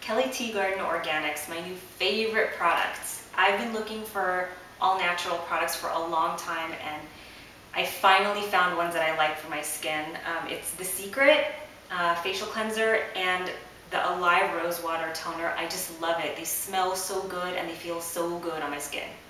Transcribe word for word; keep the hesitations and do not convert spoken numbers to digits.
Kelly Tea Garden Organics, my new favorite products. I've been looking for all natural products for a long time, and I finally found ones that I like for my skin. Um, it's the Secret uh, facial cleanser and the Alive Rose Water Toner. I just love it. They smell so good and they feel so good on my skin.